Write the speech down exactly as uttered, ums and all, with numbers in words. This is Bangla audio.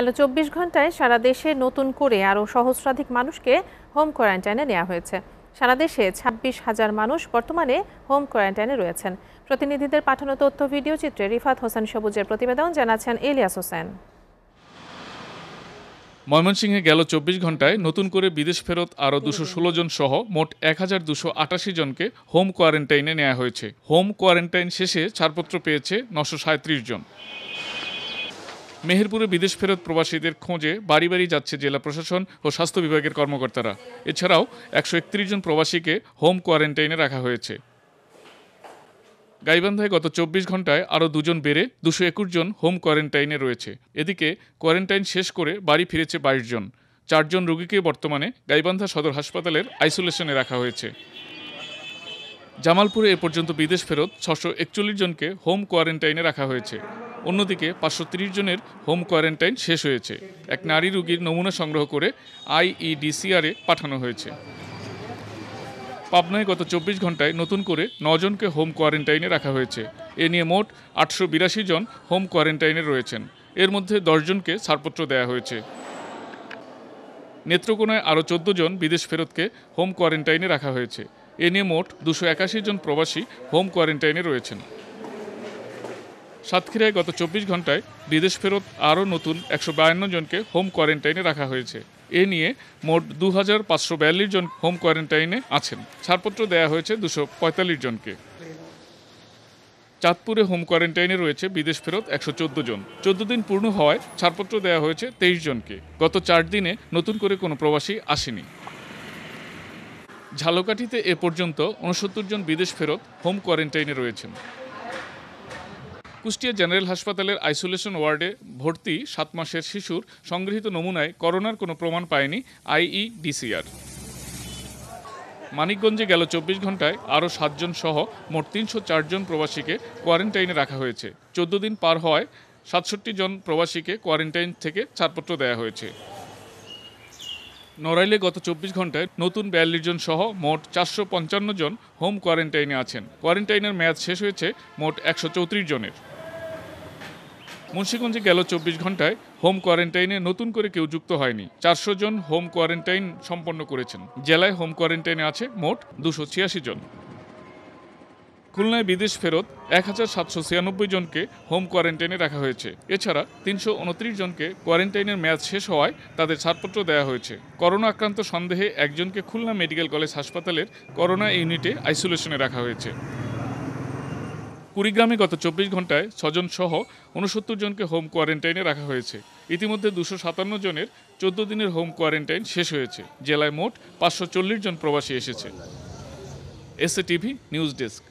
গেল চব্বিশ ঘন্টায় সারা দেশে নতুন করে আরও সহস্রাধিক মানুষকে হোম কোয়ারেন্টাইনে নেওয়া হয়েছে। সারা দেশে ছাব্বিশ হাজার মানুষ বর্তমানে হোম কোয়ারেন্টাইনে রয়েছেন। প্রতিনিধিদের পাঠানো তথ্য ভিডিও চিত্রে রিফাত হোসেন সবুজের প্রতিবেদন, জানাচ্ছেন ইলিয়াস হোসেন। ময়মনসিংহে গেল চব্বিশ ঘন্টায় নতুন করে বিদেশ ফেরত আরও দুশো ষোলো জন সহ মোট এক হাজার দুশো আটাশি জনকে হোম কোয়ারেন্টাইনে নেওয়া হয়েছে। হোম কোয়ারেন্টাইন শেষে ছাড়পত্র পেয়েছে নশো সাঁত্রিশ জন। মেহেরপুরে বিদেশ ফেরত প্রবাসীদের খোঁজে বাড়ি বাড়ি যাচ্ছে জেলা প্রশাসন ও স্বাস্থ্য বিভাগের কর্মকর্তারা। এছাড়াও একশো একত্রিশ জন প্রবাসীকে হোম কোয়ারেন্টাইনে রাখা হয়েছে। গাইবান্ধায় গত চব্বিশ ঘন্টায় আরও দুজন বেড়ে দুশো একুশ জন হোম কোয়ারেন্টাইনে রয়েছে। এদিকে কোয়ারেন্টাইন শেষ করে বাড়ি ফিরেছে বাইশ জন। চারজন রোগীকে বর্তমানে গাইবান্ধা সদর হাসপাতালের আইসোলেশনে রাখা হয়েছে। জামালপুরে এ পর্যন্ত বিদেশ ফেরত ছশো একচল্লিশ জনকে হোম কোয়ারেন্টাইনে রাখা হয়েছে। অন্যদিকে পাঁচশো তিরিশ জনের হোম কোয়ারেন্টাইন শেষ হয়েছে। এক নারী রোগীর নমুনা সংগ্রহ করে আইইডিসিআরে পাঠানো হয়েছে। পাবনায় গত চব্বিশ ঘন্টায় নতুন করে নজনকে হোম কোয়ারেন্টাইনে রাখা হয়েছে। এ নিয়ে মোট আটশো বিরাশি জন হোম কোয়ারেন্টাইনে রয়েছেন। এর মধ্যে দশ জনকে ছাড়পত্র দেওয়া হয়েছে। নেত্রকোনায় আরও চোদ্দ জন বিদেশ ফেরতকে হোম কোয়ারেন্টাইনে রাখা হয়েছে। এ নিয়ে মোট দুশো একাশি জন প্রবাসী হোম কোয়ারেন্টাইনে রয়েছেন। সাতক্ষীরায় গত চব্বিশ ঘন্টায় বিদেশ ফেরত আরও নতুন একশো বায়ান্ন জনকে হোম কোয়ারেন্টাইনে রাখা হয়েছে। এ নিয়ে মোট দু হাজার পাঁচশো বিয়াল্লিশ জন হোম কোয়ারেন্টাইনে আছেন। ছাড়পত্র দেওয়া হয়েছে দুশো পঁয়তাল্লিশ জনকে। চাঁদপুরে হোম কোয়ারেন্টাইনে রয়েছে বিদেশ ফেরত একশো চোদ্দ জন। চোদ্দ দিন পূর্ণ হওয়ায় ছাড়পত্র দেওয়া হয়েছে তেইশ জনকে। গত চার দিনে নতুন করে কোনো প্রবাসী আসেনি। ঝালকাঠিতে এ পর্যন্ত উনসত্তর জন বিদেশ ফেরত হোম কোয়ারেন্টাইনে রয়েছেন। কুষ্টিয়া জেনারেল হাসপাতালের আইসোলেশন ওয়ার্ডে ভর্তি সাত মাসের শিশুর সংগৃহীত নমুনায় করোনার কোনো প্রমাণ পায়নি আইইডিসিআর। মানিকগঞ্জে গেল চব্বিশ ঘন্টায় আরও সাতজন সহ মোট তিনশো চার জন প্রবাসীকে কোয়ারেন্টাইনে রাখা হয়েছে। চোদ্দ দিন পার হওয়ায় সাতষট্টি জন প্রবাসীকে কোয়ারেন্টাইন থেকে ছাড়পত্র দেওয়া হয়েছে। নড়াইলে গত চব্বিশ ঘন্টায় নতুন বিয়াল্লিশ জন সহ মোট চারশো পঞ্চান্ন জন হোম কোয়ারেন্টাইনে আছেন। কোয়ারেন্টাইনের মেয়াদ শেষ হয়েছে মোট একশো চৌত্রিশ জনের। মুন্সিগঞ্জে গেল চব্বিশ ঘন্টায় হোম কোয়ারেন্টাইনে নতুন করে কেউ যুক্ত হয়নি। চারশো জন হোম কোয়ারেন্টাইন সম্পন্ন করেছেন। জেলায় হোম কোয়ারেন্টাইনে আছে মোট দুশো ছিয়াশি জন। খুলনায় বিদেশ ফেরত এক হাজার সাতশো ছিয়ানব্বই জনকে হোম কোয়ারেন্টাইনে রাখা হয়েছে। এছাড়া তিনশো উনত্রিশ জনকে কোয়ারেন্টাইনের মেয়াদ শেষ হওয়ায় তাদের ছাড়পত্র দেওয়া হয়েছে। করোনা আক্রান্ত সন্দেহে একজনকে খুলনা মেডিকেল কলেজ হাসপাতালের করোনা ইউনিটে আইসোলেশনে রাখা হয়েছে। কুড়িগ্রামে গত চব্বিশ ঘন্টায় ছজন সহ উনসত্তর জনকে হোম কোয়ারেন্টাইনে রাখা হয়েছে। ইতিমধ্যে দুশো সাতান্ন জনের চোদ্দ দিনের হোম কোয়ারেন্টাইন শেষ হয়েছে। জেলায় মোট পাঁচশো চল্লিশ জন প্রবাসী এসেছে। SA TV news desk.